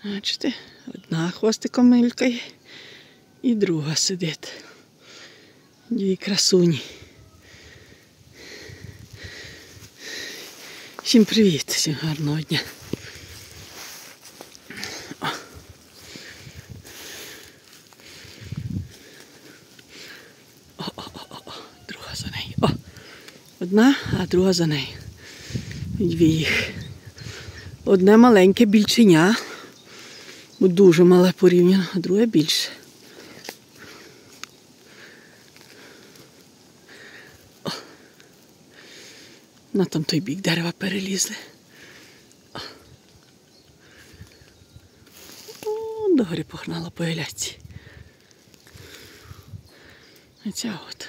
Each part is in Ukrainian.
Бачите, одна хвостиком мелькає і друга сидить. Дві красуні. Всім привіт, всім гарного дня. Друга за нею. Одна, а друга за нею. Дві їх. Одне маленьке більченя, бо дуже мале порівняно, а друге більше. На там той бік дерева перелізли. Догори погнала по гіляці. Оця от.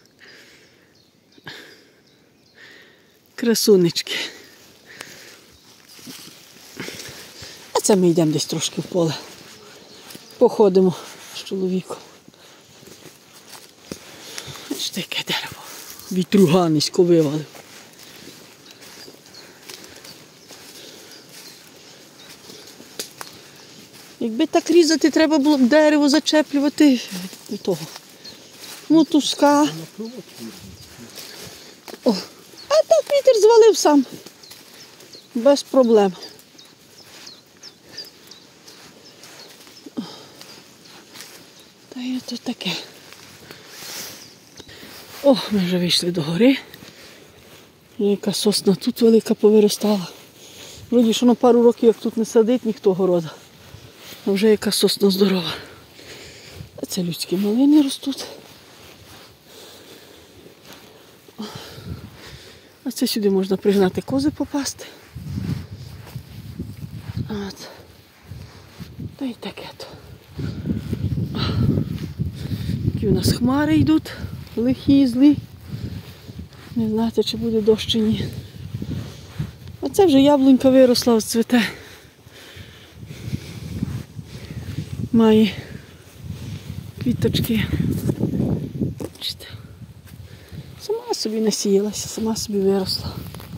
Красунечки. А це ми йдемо десь трошки в поле. Походимо з чоловіком. Бачите, яке дерево. Вітруга низько вивалив. Якби так різати, треба було б дерево зачеплювати від того. Мотузка. О, а так вітер звалив сам. Без проблем. Та є тут таке. О, ми вже вийшли до гори. Яка сосна тут велика повиростала. Вроді, що на пару років, як тут не садить ніхто города. А вже яка сосна здорова. А це людські малини ростуть. А це сюди можна пригнати кози попасти. От. Та й таке то. Такі у нас хмари йдуть, лихі, злі. Не знаєте, чи буде дощ чи ні. А це вже яблунька виросла, цвіте. Має квіточки. Сама собі насіялася, сама собі виросла.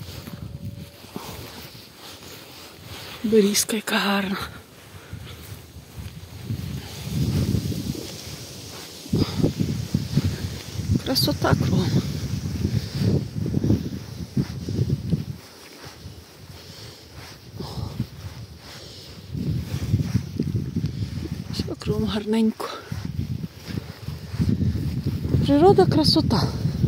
Берізка яка гарна. Красота кругом. Все кругом гарненько. Природа, красота.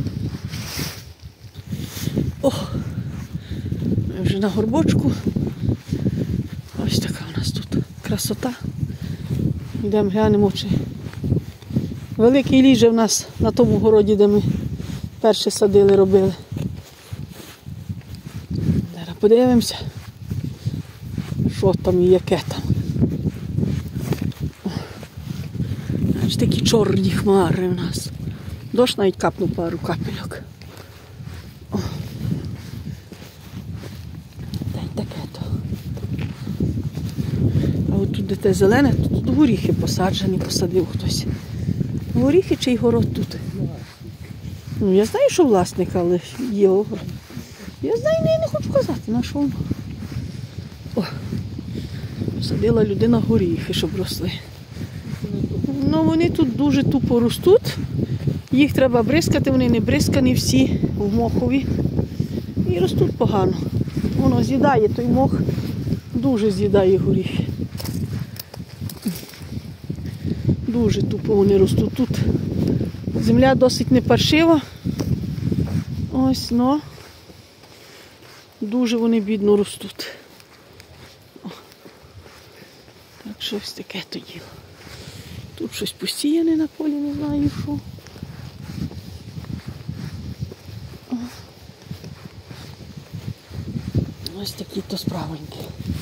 О, ми вже на горбочку. Ось така у нас тут красота. Йдемо глянемо, чи великий ліже в нас на тому городі, де ми перше садили, робили. Зараз подивимося, що там і яке там. Ось такі чорні хмари в нас. Дощ навіть капнув пару капельок. Та й таке то. А от тут де те зелене, тут горіхи посаджені, посадив хтось. Горіхи чи й город тут? Ну, я знаю, що власник, але є огород. Я знаю, але я не хочу казати, на що воно. О, посадила людина горіхи, щоб росли. Ну, вони тут дуже тупо ростуть. Їх треба бризкати, вони не бризкані всі в мохові. І ростуть погано. Воно з'їдає той мох, дуже з'їдає горіхи. Дуже тупо вони ростуть тут. Земля досить не паршива. Ось, но дуже вони бідно ростуть. О. Так що ось таке то діло. Тут щось посіяне на полі, не знаю що. Ось такі то справоньки.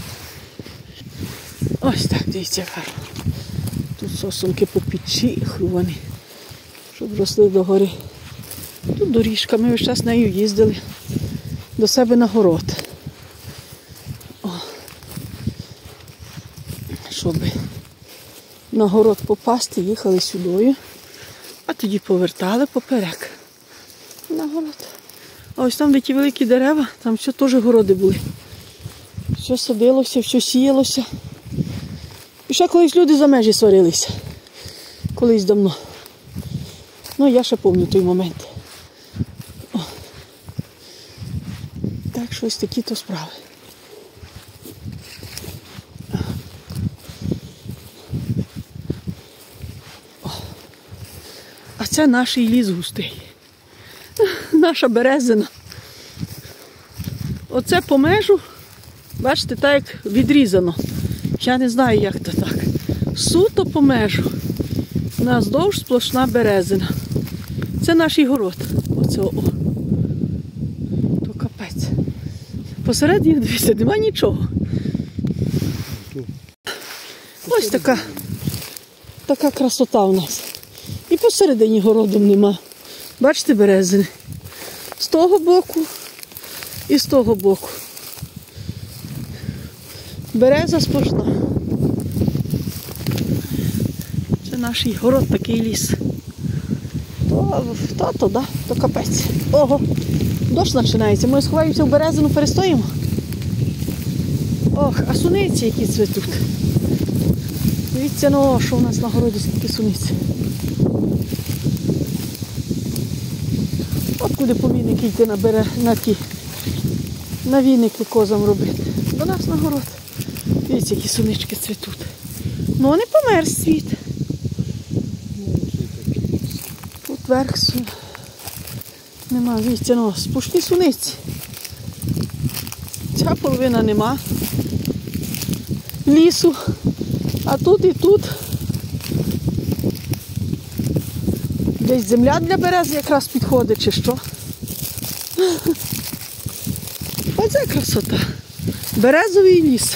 Ось так, дивіться, гарно. Тут сосунки по підчі хрувані, щоб росли догори. Тут доріжка, ми весь час нею їздили до себе на город. О. Щоб на город попасти, їхали сюди, а тоді повертали поперек на город. А ось там, де ті великі дерева, там все теж городи були. Все садилося, все сіялося. І ще колись люди за межі сварилися. Колись давно. Ну, я ще пам'ятаю той момент. О. Так що ось такі то справи. О. А це наш ліс густий. Наша березина. Оце по межу, бачите, так як відрізано. Я не знаю, як то так. Суто по межу. У нас довж сплошна березина. Це наш город. Оце о. То капець. Посередині, дивіться, нема нічого. Ось така красота у нас. І посередині городом нема. Бачите, березини. З того боку і з того боку. Береза сплошна. Це наш город, такий ліс. То капець. Ого, дощ починається. Ми сховаємося в березину, перестоїмо. Ох, а суниці які цвітуть. Дивіться, ну, що у нас на городі, скільки суниці. От куди помійники йти на віники козам робити. До нас на город. Дивіться, які сунички цвітуть. Ну, не помер світ. Тут верх нема, дивіться, ну, спушні суниці. Ця половина нема лісу, а тут і тут десь земля для берез якраз підходить, чи що. Оце красота. Березовий ліс.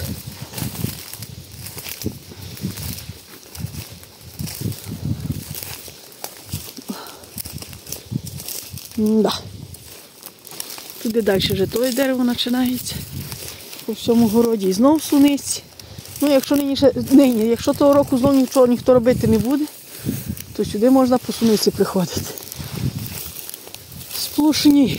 Да. Туди далі вже тоє дерево починається. По всьому городі. І знов суниці. Ну, якщо того року знов нічого ніхто робити не буде, то сюди можна по суниці приходити. Сплошні.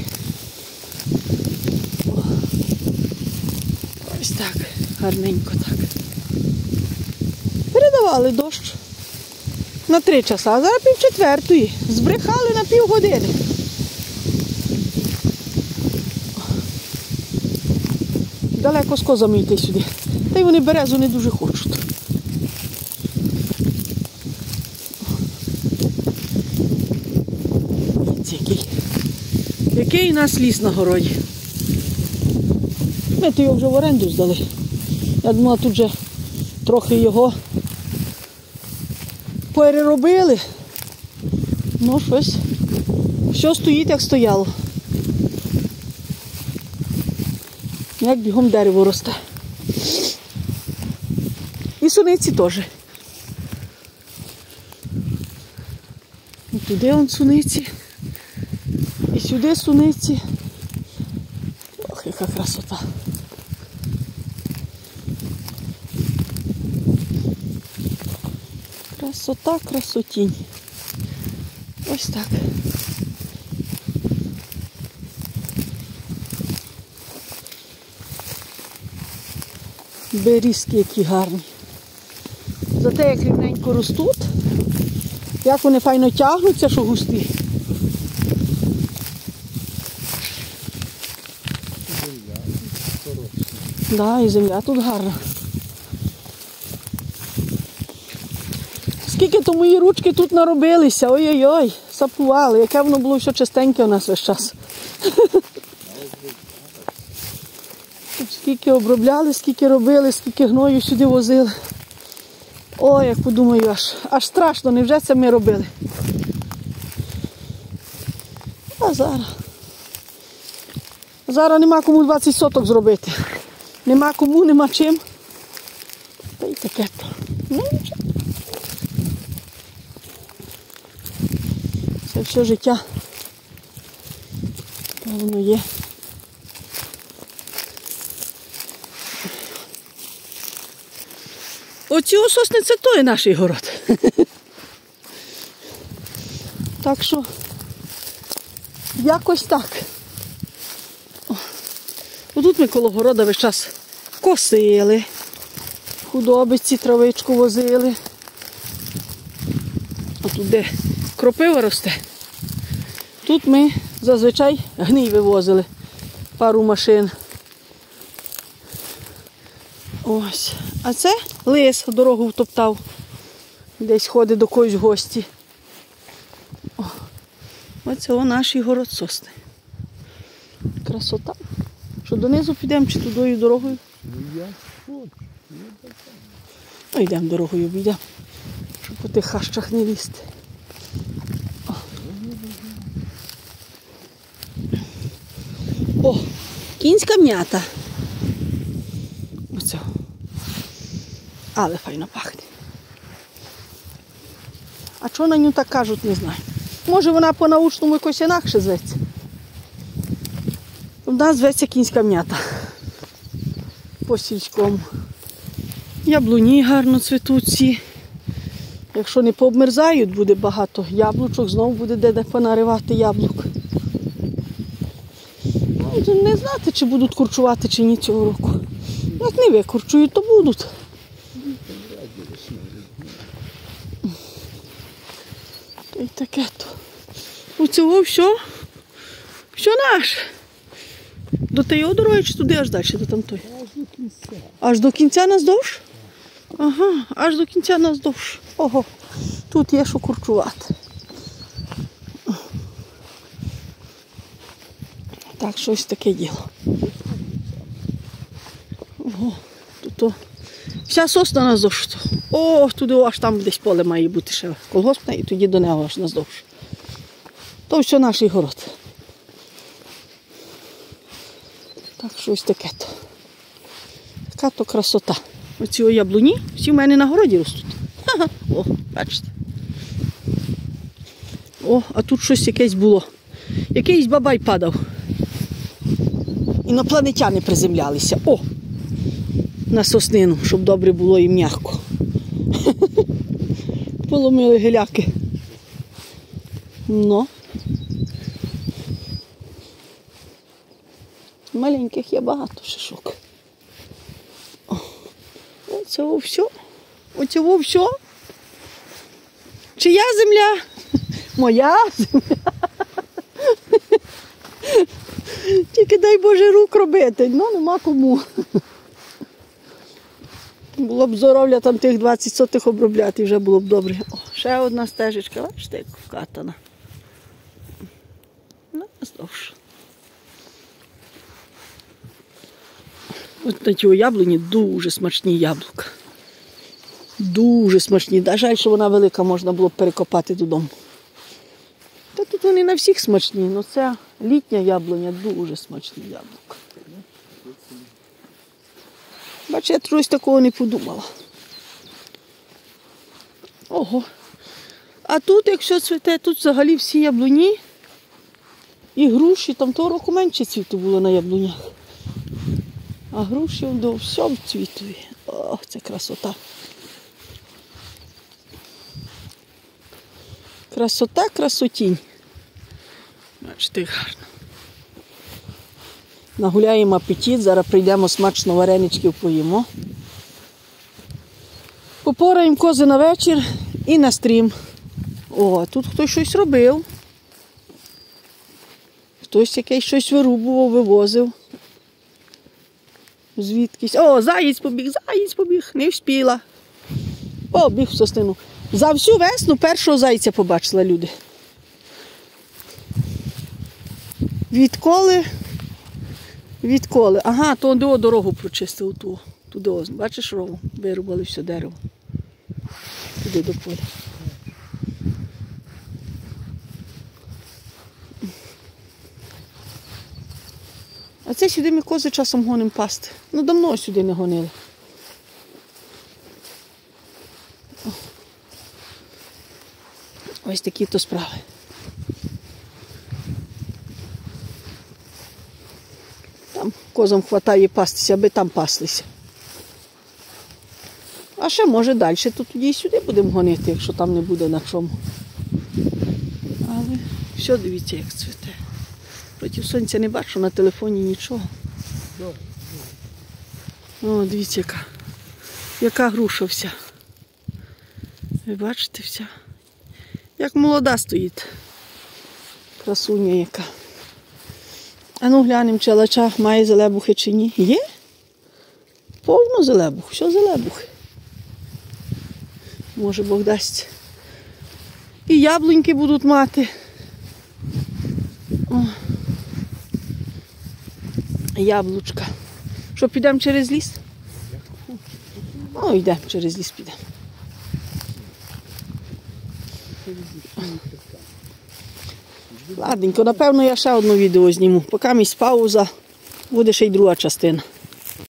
Ось так, гарненько так. Передавали дощ на 3 часа, а зараз 3:30. Збрехали на півгодини. Далеко з козами йти сюди. Та й вони березу не дуже хочуть. Який у нас ліс на городі. Ми то його вже в оренду здали. Я думала, тут вже трохи його переробили. Ну, щось. Що стоїть, як стояло. Як бігом дерево росте. І суниці теж. І туди вон суниці. І сюди суниці. Ох, яка красота. Красота, красотінь. Ось так. Берізки які гарні. Зате як рівненько ростуть, як вони файно тягнуться, що густі. Да, і земля тут гарна. Скільки то мої ручки тут наробилися, ой-ой-ой, сапували, яке воно було все чистеньке у нас весь час. Скільки обробляли, скільки робили, скільки гною сюди возили. Ой, як подумаю, аж страшно, невже це ми робили. А зараз нема кому 20 соток зробити. Нема кому, нема чим. Та й таке то. Ну, нічого. Це все життя. Та воно є. Оці сосни це той наш город. Так що, якось так. Отут ми коло города весь час косили, худобиці травичку возили. А тут де кропива росте. Тут ми зазвичай гній вивозили. Пару машин. Ось. А це лис дорогу втоптав. Десь ходить до когось в гості. О, оце наш город сосни. Красота. Що донизу підемо чи тудою дорогою? Я хочу. Ну, йдемо дорогою, обійдемо, щоб по тих хащах не лізти. О, кінська м'ята. Оце. Але файно пахне. А чого на ню так кажуть, не знаю. Може вона по-научному якось інакше зветься. У нас зветься кінська м'ята. По сільському. Яблуні гарно цвітуть ці. Якщо не пообмерзають, буде багато яблучок, знову буде де понаривати яблук. Ну, не знати, чи будуть курчувати, чи ні цього року. Як не викурчують, то будуть. Та й таке то. У цього все наше. До тієї дороги чи туди аж далі, до тамтої? Аж до кінця. Аж до кінця наздовж? Ага, аж до кінця наздовж. Ого, тут є що курчувати. Так, щось таке діло. Ого, тут вся сосна наздовж. О, туди аж там десь поле має бути ще колгоспне, і тоді до нього аж наздовж. То все наш город. Так, щось таке-то. Така-то красота. Оці яблуні всі в мене на городі ростуть. Ха-ха. О, бачите. О, а тут щось якесь було. Якийсь бабай падав. Інопланетяни приземлялися. О! На соснину, щоб добре було і м'яко. Поломили гиляки. Ну. Маленьких є багато шишок. Оцього все. Оцього все. Чия земля? Моя земля. Тільки дай Боже рук робити, ну нема кому. Було б здоров'я там тих 20 сотих обробляти, вже було б добре. О, ще одна стежечка, бачите, як вкатана. Ну, здовж. Ось на цій яблуні дуже смачні яблука. Дуже смачні. Жаль, що вона велика, можна було б перекопати додому. Та тут вони на всіх смачні, але це літня яблуня, дуже смачні яблука. Бачите, я щось такого не подумала. Ого. А тут, якщо цвіте, тут взагалі всі яблуні і груші. Там того року менше цвіту було на яблунях. А груші до всього цвітові. Ох, це красота. Красота, красотінь. Бачите, гарно. Нагуляємо апетит, зараз прийдемо смачно вареничків поїмо. Попораємо кози на вечір і на стрім. О, тут хтось щось робив. Хтось якийсь щось вирубував, вивозив. Звідкись. О, заєць побіг, не вспіла. Побіг в соснину. За всю весну першого зайця побачила люди. Відколи? Ага, то дорогу прочистив ту. Туди, бачиш, рову? Вирубали все дерево. Туди до поля. А це сюди ми кози часом гонимо пасти. Ну, давно сюди не гонили. Ось такі то справи. Там козам хватає пастися, аби там паслися. А ще може далі, то тоді і сюди будемо гонити, якщо там не буде на чому. Але все, дивіться, як цвіте. Проти сонця не бачу, на телефоні нічого. О, дивіться, яка Яка груша вся. Ви бачите вся. Як молода стоїть. Красуня яка. А ну глянемо, чи Алача має зелебухи чи ні. Є? Повно зелебух, що зелебухи. Може Бог дасть. І яблуньки будуть мати. О. Яблучка. Що, підемо через ліс? О, йдемо через ліс підемо. Ладненько, напевно, я ще одне відео зніму. Поки місць пауза, буде ще й друга частина.